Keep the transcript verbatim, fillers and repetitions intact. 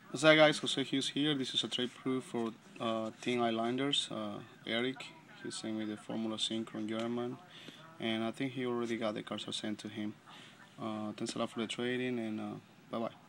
What's up, guys? Jose Hughes here. This is a trade proof for uh, TeamIslanders. Uh, Eric, he sent me the Formula Synchron German, and I think he already got the cards I sent to him. Uh, thanks a lot for the trading, and uh, bye bye.